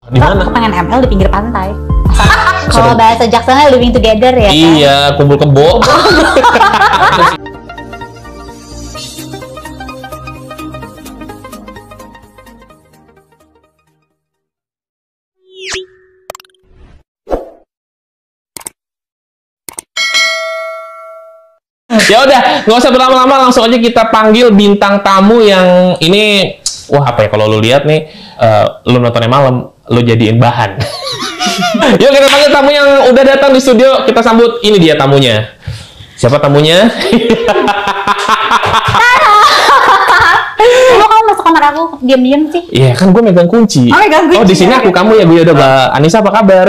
Di mana? Aku pengen ML di pinggir pantai. Kalau bahasa Jaksonnya living together ya kan? Iya, kumpul kebo. Ya udah, nggak usah berlama-lama, langsung aja kita panggil bintang tamu yang ini. Wah, apa ya, kalau lu lihat nih, lu nontonnya malam, lu jadiin bahan. Yuk kita panggil tamu yang udah datang di studio, kita sambut. Ini dia tamunya. Siapa tamunya? Kamu kalau masuk kamar aku diam-diam sih? Iya, kan gue megang kunci. Oh, megang kunci. Oh, di sini aku kamu ya, gue udah Mbak Anissa, apa kabar?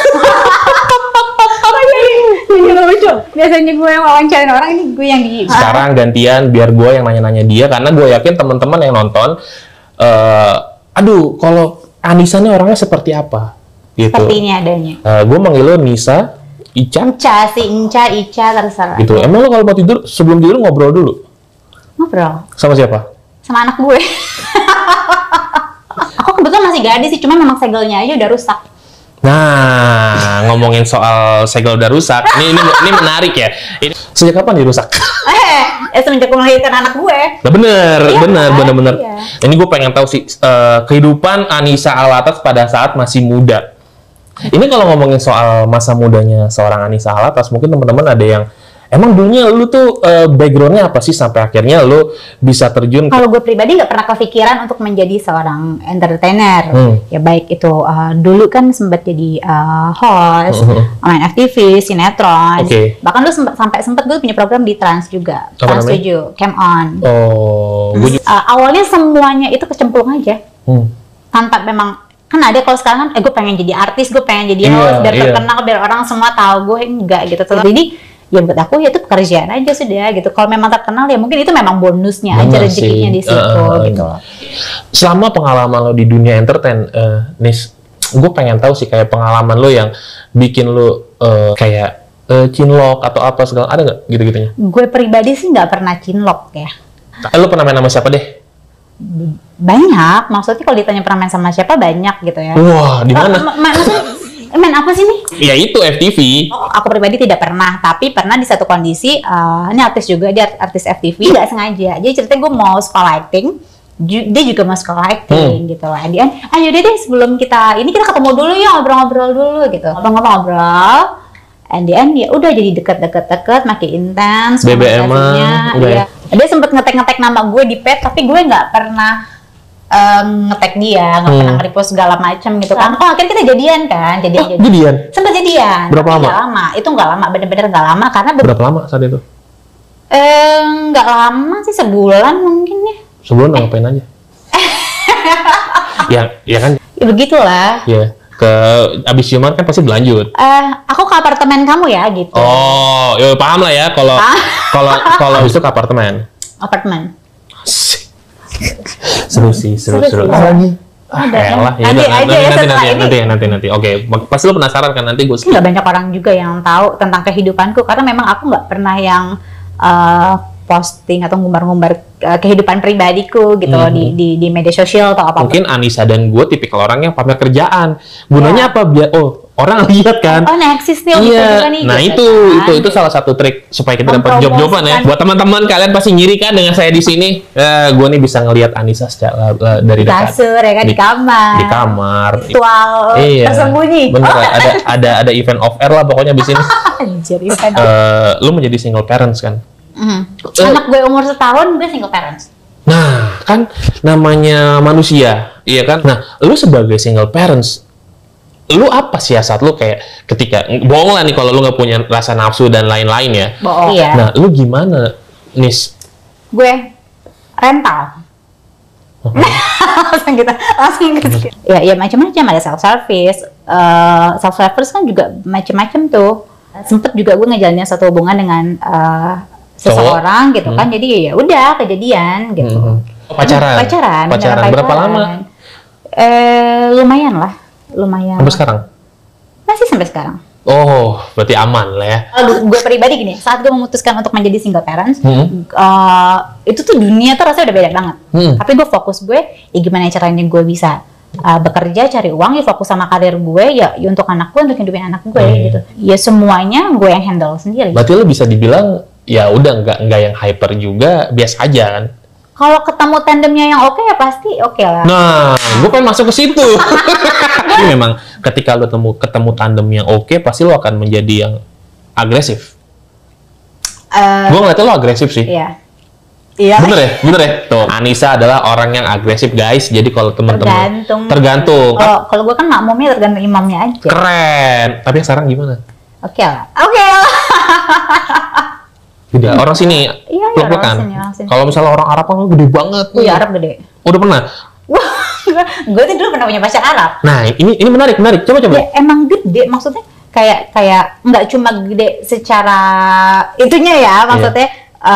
Lucu. Biasanya gue yang wawancarin orang, ini gue yang di... Sekarang gantian, biar gue yang nanya-nanya dia, karena gue yakin teman-teman yang nonton, aduh, kalau Anissa nih orangnya seperti apa? Gitu. Seperti ini adanya. Gue manggil lo Nisa, Ica. Ica, terserah. Gitu. Emang lo kalau mau tidur, sebelum tidur ngobrol dulu? Ngobrol? Sama siapa? Sama anak gue. Aku kebetulan masih gadis sih, cuma memang segelnya aja udah rusak. Nah, ngomongin soal segel udah rusak, ini menarik ya. Ini sejak kapan dirusak? Semenjak gue melahirkan anak gue. Nah, bener. Iya. Ini gue pengen tahu sih kehidupan Anissa Alatas pada saat masih muda. Ini kalau ngomongin soal masa mudanya seorang Anissa Alatas, mungkin teman-teman ada yang emang dulunya lu tuh backgroundnya apa sih sampai akhirnya lu bisa terjun? Kalau gue pribadi nggak pernah kepikiran untuk menjadi seorang entertainer. Ya baik itu dulu kan sempat jadi host, main FTV, sinetron. Bahkan lu sampai sempat gue punya program di Trans juga. Apa Trans 7, Cam On. Oh, awalnya semuanya itu kecemplung aja. Tanpa memang kan ada kalau sekarang kan gue pengen jadi artis, gue pengen jadi host biar terkenal, biar orang semua tahu gue, enggak gitu. Jadi ya buat aku ya itu pekerjaan aja sudah gitu. Kalau memang terkenal ya mungkin itu memang bonusnya aja, rezekinya di situ gitu. Selama pengalaman lo di dunia entertain, Nis, gue pengen tahu sih kayak pengalaman lo yang bikin lo kayak cinlok atau apa segala, ada nggak gitu-gitunya? Gue pribadi sih nggak pernah cinlok ya. Lo pernah main sama siapa deh? Banyak, maksudnya kalau ditanya pernah main sama siapa banyak gitu ya. Wah, di mana? Main apa sih nih? Ya itu FTV. Aku pribadi tidak pernah, tapi pernah di satu kondisi, ini artis juga, dia artis FTV, nggak sengaja. Jadi ceritanya gue mau sekolah acting, dia juga mau sekolah acting gitu lah. Dia, ayo deh sebelum kita ketemu dulu ya, ngobrol-ngobrol dulu gitu. Ngobrol-ngobrol, and the end ya udah jadi deket-deket, makin intens. BBM-nya. Ya. Dia sempet ngetek nama gue di pet, tapi gue nggak pernah nge-tag dia, nggak pernah nge-repost segala macam gitu kan. Oh akhirnya kita jadian kan, jadian? Sempet jadian. Berapa lama? Nggak lama, itu nggak lama, bener-bener nggak lama karena berapa lama saat itu? Nggak lama sih, sebulan mungkin ya. Sebulan ngapain aja? ya kan? Ya begitulah. Ya, abis ciuman kan pasti berlanjut. Aku ke apartemen kamu ya gitu. Oh, ya paham lah ya kalau itu ke apartemen. Apartemen. Seru. Lagi. Nanti. Oke, pasti lo penasaran kan, nanti gue. Nggak banyak orang juga yang tahu tentang kehidupanku karena memang aku nggak pernah yang posting atau ngumbar-ngumbar kehidupan pribadiku gitu di media sosial atau apa. Mungkin Anissa dan gue tipikal orang yang pamer kerjaan. Gunanya apa? Biar orang lihat kan. Oh, eksis nih. Iya. Nih, nah gitu, itu salah satu trik supaya kita dapat job-joban ya. Buat teman-teman kalian pasti ngiri kan dengan saya di sini. Gue nih bisa ngelihat Anissa secara dari dekat. Kasur ya kan, di kamar. Di kamar. Virtual tersembunyi. Bener. Ada event off air lah pokoknya di sini. Anjir, event lu menjadi single parents kan? Anak gue umur setahun, gue single parents. Nah, kan namanya manusia, iya kan? Nah, lu sebagai single parents, lu apa siasat lu kayak ketika, bohong lah nih kalau lu nggak punya rasa nafsu dan lain-lain ya? Bohong. Iya. Nah, lu gimana, Nis? Gue rental. langsung gitu. Ya macam-macam, ada self service kan juga macam-macam tuh. Sempet juga gue ngejalanin satu hubungan dengan seseorang gitu kan, jadi ya udah kejadian gitu. Pacaran berapa lama? Lumayan. Sampai sekarang? Masih sampai sekarang. Oh, berarti aman lah ya. Gue pribadi gini, saat gue memutuskan untuk menjadi single parents, itu tuh dunia tuh rasanya udah beda banget. Tapi gue fokus gue, ya gimana caranya gue bisa bekerja, cari uang, ya fokus sama karir gue, ya untuk anak gue, untuk hidupin anak gue gitu. Ya semuanya gue yang handle sendiri. Berarti lo bisa dibilang ya udah nggak yang hyper juga, biasa aja kan? Kalau ketemu tandemnya yang oke ya pasti oke lah. Nah, gue pengen masuk ke situ. Tapi memang ketika lo ketemu tandem yang oke, pasti lo akan menjadi yang agresif. Gue ngeliatnya lo agresif sih. Iya. Iya. Bener ya. Tuh, Anissa adalah orang yang agresif guys. Jadi kalau teman-teman tergantung. Kalau gue kan makmumnya tergantung imamnya aja. Keren. Tapi sekarang gimana? Oke lah. Udah, orang sini. Iya, kan. Orang sini. Kalau misalnya orang Arab kan gede banget. Iya, Arab gede. Udah pernah? Wah, gue tuh dulu pernah punya pacar Arab. Nah, ini menarik. Coba. Ya, emang gede, maksudnya kayak nggak cuma gede secara itunya ya, maksudnya.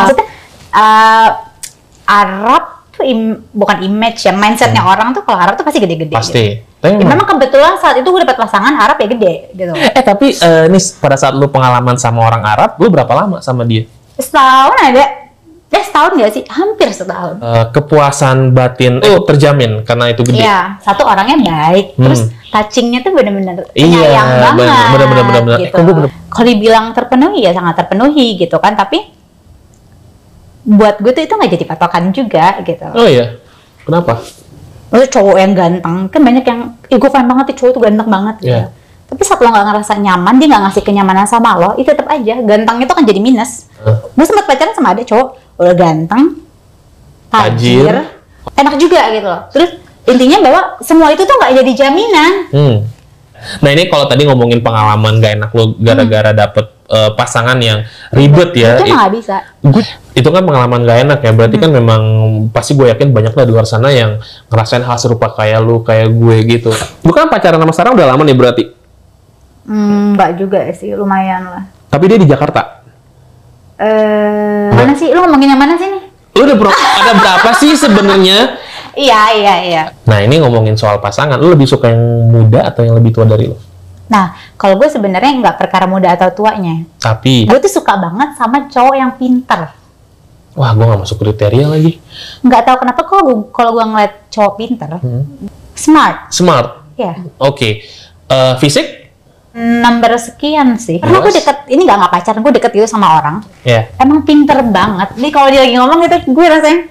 Arab tuh bukan image ya, mindsetnya orang tuh kalau Arab tuh pasti gede-gede. Pasti. Gitu. Ya, memang kebetulan saat itu gue dapat pasangan Arab ya gede gitu. Tapi nih pada saat lu pengalaman sama orang Arab, lu berapa lama sama dia? Setahun ada. Setahun nggak sih? Hampir setahun. Kepuasan batin terjamin karena itu gede. Iya, satu orangnya baik, terus touchingnya tuh bener-bener penyayang banget. Bener. Gitu. Kalau dibilang terpenuhi ya sangat terpenuhi gitu kan, tapi buat gue tuh itu nggak jadi patokan juga gitu. Oh iya, kenapa? Lo cowok yang ganteng, kan banyak yang, gue fan banget nih cowok tuh ganteng banget gitu. Yeah. Tapi saat lo nggak ngerasa nyaman, dia nggak ngasih kenyamanan sama lo, itu tetap aja ganteng itu kan jadi minus. Gue sempat pacaran sama ada cowok udah ganteng, tajir, enak juga gitu loh. Terus intinya bahwa semua itu tuh nggak jadi jaminan. Nah ini kalau tadi ngomongin pengalaman gak enak lo gara-gara dapet pasangan yang ribet ya. Itu nggak bisa. Itu kan pengalaman gak enak ya. Berarti kan memang pasti gue yakin banyak lah di luar sana yang ngerasain hal serupa kayak lu, kayak gue gitu. Lu kan pacaran sama Sarah udah lama nih berarti? Nggak juga sih, lumayan lah. Tapi dia di Jakarta? Mana sih? Lu ngomongin yang mana sih nih? Lu ada berapa sih sebenarnya? Iya. Nah ini ngomongin soal pasangan, lu lebih suka yang muda atau yang lebih tua dari lu? Nah, kalau gue sebenarnya nggak perkara muda atau tuanya. Tapi gue tuh suka banget sama cowok yang pinter. Wah, gue nggak masuk kriteria lagi. Nggak tahu kenapa kalau gue ngeliat cowok pinter, smart. Ya. Oke. Fisik? Number sekian sih. Karena gue deket, ini nggak pacaran, gue deket gitu sama orang. Yeah. Emang pinter banget. Jadi kalau dia lagi ngomong gitu, gue rasanya,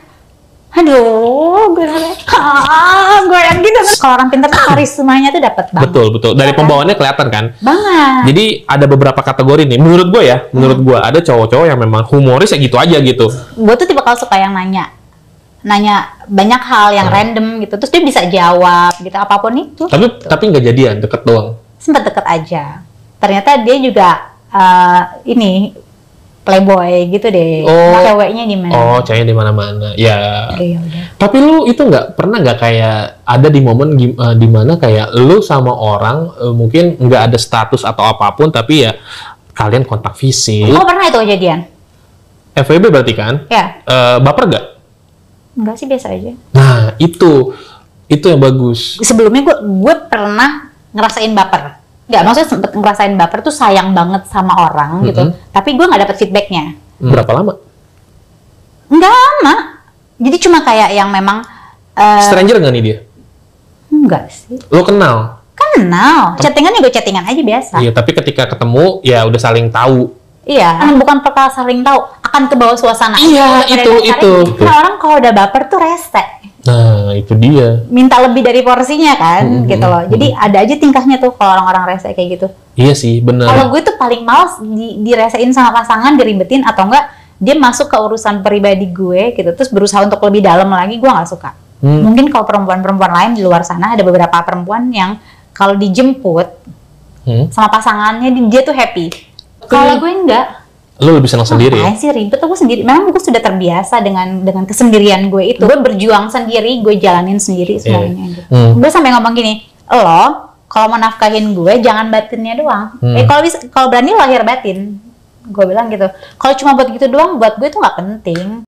aduh, gue yang gitu. Kalau orang pinter tuh karismanya tuh dapat banget. Betul. Dari pembawaannya kelihatan kan? Banget. Jadi ada beberapa kategori nih. Menurut gue ada cowok-cowok yang memang humoris ya gitu aja gitu. Gue tuh tipe kalau suka yang nanya banyak hal yang random gitu. Terus dia bisa jawab gitu apapun itu. Tapi nggak jadian, deket doang. Sempet deket aja. Ternyata dia juga ini playboy gitu deh. Ceweknya di mana? Ceweknya di mana-mana. Ya. Udah. Tapi lu itu pernah nggak kayak ada di momen di mana kayak lu sama orang mungkin nggak ada status atau apapun tapi ya kalian kontak fisik. Pernah itu kejadian? FWB berarti kan? Ya. Baper nggak? Enggak sih, biasa aja. Nah, itu yang bagus. Sebelumnya gue pernah ngerasain baper. Nggak, maksudnya sempet ngerasain baper tuh sayang banget sama orang gitu. Tapi gue nggak dapet feedbacknya. Berapa lama? Nggak lama. Jadi cuma kayak yang memang... stranger nggak nih dia? Enggak sih. Lo kenal? Kenal. Chattingan juga chattingan aja biasa. Iya, tapi ketika ketemu ya udah saling tahu. Iya, bukan perkara saling tahu, akan ke bawah suasana. Iya, itu. Nah, orang kalau udah baper tuh rese. Nah, itu dia. Minta lebih dari porsinya kan, gitu loh. Jadi ada aja tingkahnya tuh kalau orang-orang rese kayak gitu. Iya sih, benar. Kalau gue tuh paling males diresein sama pasangan, diribetin atau enggak dia masuk ke urusan pribadi gue gitu, terus berusaha untuk lebih dalam lagi, gue nggak suka. Mungkin kalau perempuan-perempuan lain di luar sana ada beberapa perempuan yang kalau dijemput sama pasangannya dia tuh happy. Kalau gue enggak. Lo lebih senang sendiri? Ngapain sih ribet? Gue sendiri. Memang gue sudah terbiasa dengan kesendirian gue itu. Gue berjuang sendiri, gue jalanin sendiri semuanya. Gitu. Gue sampai ngomong gini, lo kalau mau nafkahin gue jangan batinnya doang. Kalau berani lahir batin. Gue bilang gitu. Kalau cuma buat gitu doang, buat gue itu nggak penting.